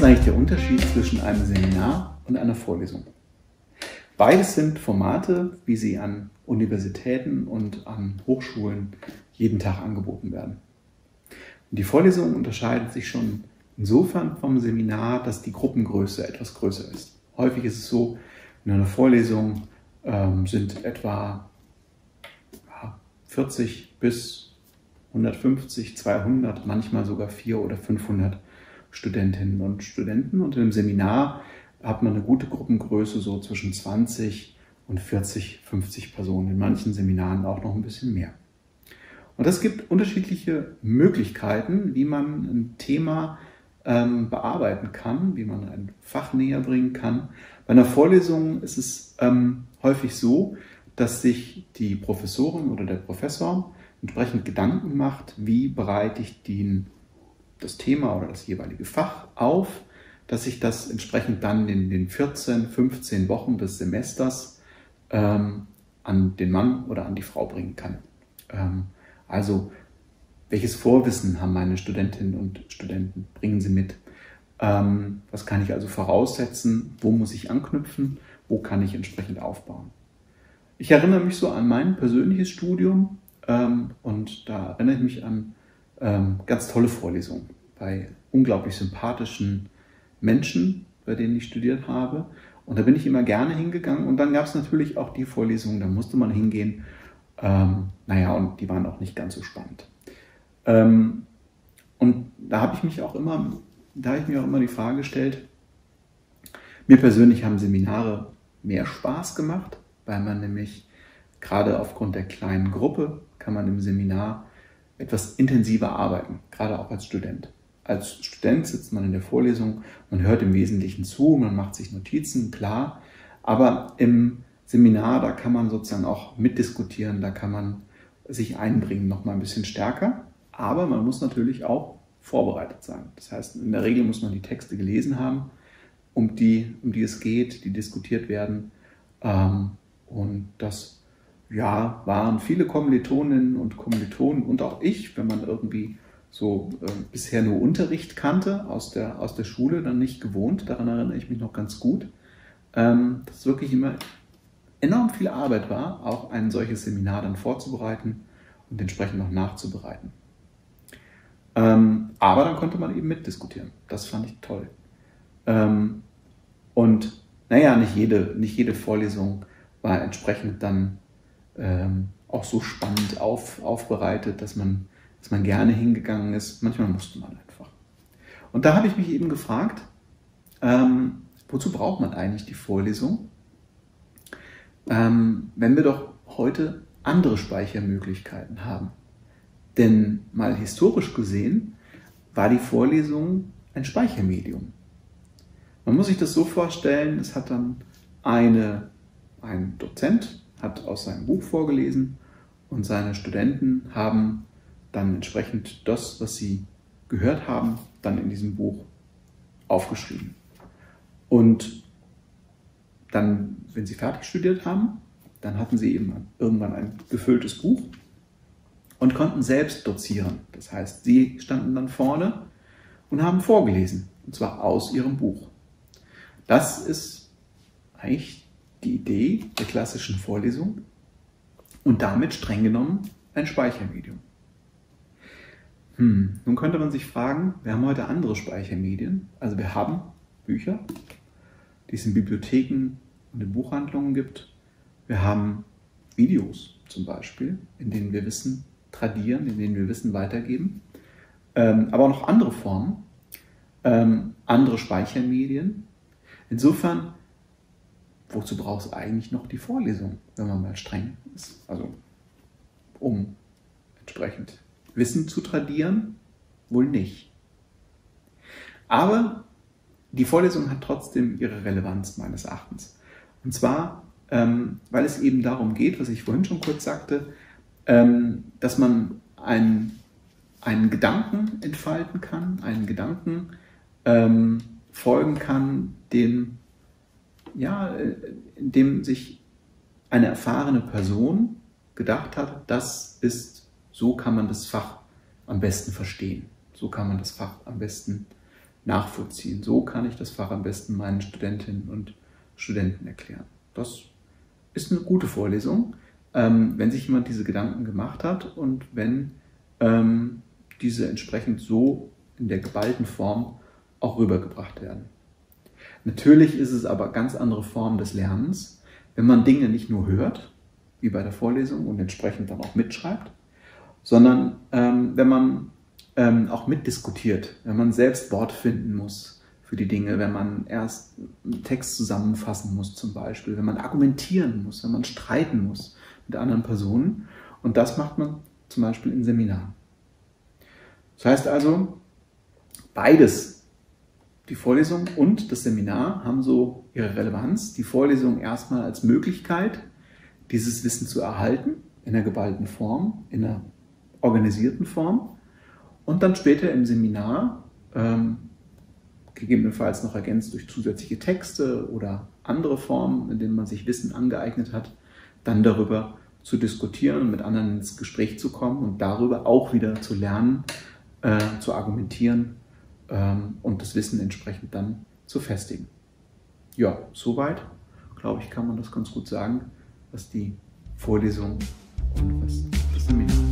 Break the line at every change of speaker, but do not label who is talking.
ist eigentlich der Unterschied zwischen einem Seminar und einer Vorlesung? Beides sind Formate, wie sie an Universitäten und an Hochschulen jeden Tag angeboten werden. Und die Vorlesung unterscheidet sich schon insofern vom Seminar, dass die Gruppengröße etwas größer ist. Häufig ist es so, in einer Vorlesung sind etwa 40 bis 150, 200, manchmal sogar 400 oder 500 Studentinnen und Studenten. Und im Seminar hat man eine gute Gruppengröße so zwischen 20 und 40, 50 Personen. In manchen Seminaren auch noch ein bisschen mehr. Und es gibt unterschiedliche Möglichkeiten, wie man ein Thema bearbeiten kann, wie man ein Fach näher bringen kann. Bei einer Vorlesung ist es häufig so, dass sich die Professorin oder der Professor entsprechend Gedanken macht, wie bereite ich das Thema oder das jeweilige Fach auf, dass ich das entsprechend dann in den 14, 15 Wochen des Semesters an den Mann oder an die Frau bringen kann. Also welches Vorwissen haben meine Studentinnen und Studenten, bringen sie mit? Was kann ich also voraussetzen? Wo muss ich anknüpfen? Wo kann ich entsprechend aufbauen? Ich erinnere mich so an mein persönliches Studium und da erinnere ich mich an ganz tolle Vorlesungen bei unglaublich sympathischen Menschen, bei denen ich studiert habe. Und da bin ich immer gerne hingegangen. Und dann gab es natürlich auch die Vorlesungen, da musste man hingehen. Und die waren auch nicht ganz so spannend. Und da habe ich mir auch immer die Frage gestellt, mir persönlich haben Seminare mehr Spaß gemacht, weil man nämlich gerade aufgrund der kleinen Gruppe kann man im Seminar etwas intensiver arbeiten, gerade auch als Student. Als Student sitzt man in der Vorlesung, man hört im Wesentlichen zu, man macht sich Notizen, klar, aber im Seminar, da kann man sozusagen auch mitdiskutieren, da kann man sich einbringen, noch mal ein bisschen stärker, aber man muss natürlich auch vorbereitet sein. Das heißt, in der Regel muss man die Texte gelesen haben, um die es geht, die diskutiert werden. Und das waren viele Kommilitoninnen und Kommilitonen und auch ich, wenn man irgendwie so bisher nur Unterricht kannte aus der Schule, dann nicht gewohnt, daran erinnere ich mich noch ganz gut, dass es wirklich immer enorm viel Arbeit war, auch ein solches Seminar dann vorzubereiten und entsprechend noch nachzubereiten. Aber dann konnte man eben mitdiskutieren. Das fand ich toll. Nicht jede Vorlesung war entsprechend dann auch so spannend aufbereitet, dass man gerne hingegangen ist. Manchmal musste man einfach. Und da habe ich mich eben gefragt, wozu braucht man eigentlich die Vorlesung, wenn wir doch heute andere Speichermöglichkeiten haben? Denn mal historisch gesehen war die Vorlesung ein Speichermedium. Man muss sich das so vorstellen, es hat dann ein Dozent hat aus seinem Buch vorgelesen und seine Studenten haben dann entsprechend das, was sie gehört haben, dann in diesem Buch aufgeschrieben. Und dann, wenn sie fertig studiert haben, dann hatten sie eben irgendwann ein gefülltes Buch und konnten selbst dozieren. Das heißt, sie standen dann vorne und haben vorgelesen, und zwar aus ihrem Buch. Das ist eigentlich die Idee der klassischen Vorlesung und damit streng genommen ein Speichermedium. Nun könnte man sich fragen, wir haben heute andere Speichermedien. Also wir haben Bücher, die es in Bibliotheken und in Buchhandlungen gibt. Wir haben Videos zum Beispiel, in denen wir Wissen tradieren, in denen wir Wissen weitergeben. Aber auch noch andere Formen, andere Speichermedien. Insofern, wozu braucht es eigentlich noch die Vorlesung, wenn man mal streng ist? Also, um entsprechend Wissen zu tradieren? Wohl nicht. Aber die Vorlesung hat trotzdem ihre Relevanz meines Erachtens. Und zwar, weil es eben darum geht, was ich vorhin schon kurz sagte, dass man einen Gedanken entfalten kann, einen Gedanken folgen kann, in dem sich eine erfahrene Person gedacht hat, so kann man das Fach am besten verstehen, so kann man das Fach am besten nachvollziehen. So kann ich das Fach am besten meinen Studentinnen und Studenten erklären. Das ist eine gute Vorlesung, wenn sich jemand diese Gedanken gemacht hat und wenn diese entsprechend so in der geballten Form auch rübergebracht werden. Natürlich ist es aber ganz andere Form des Lernens, wenn man Dinge nicht nur hört, wie bei der Vorlesung und entsprechend dann auch mitschreibt, sondern wenn man auch mitdiskutiert, wenn man selbst Wort finden muss für die Dinge, wenn man erst einen Text zusammenfassen muss zum Beispiel, wenn man argumentieren muss, wenn man streiten muss mit anderen Personen. Und das macht man zum Beispiel in Seminaren. Das heißt also, beides, die Vorlesung und das Seminar, haben so ihre Relevanz. Die Vorlesung erstmal als Möglichkeit, dieses Wissen zu erhalten, in einer geballten Form, in einer organisierten Form. Und dann später im Seminar, gegebenenfalls noch ergänzt durch zusätzliche Texte oder andere Formen, in denen man sich Wissen angeeignet hat, dann darüber zu diskutieren und mit anderen ins Gespräch zu kommen und darüber auch wieder zu lernen, zu argumentieren und das Wissen entsprechend dann zu festigen. Ja, soweit, glaube ich, kann man das ganz gut sagen, was die Vorlesung und was das Seminar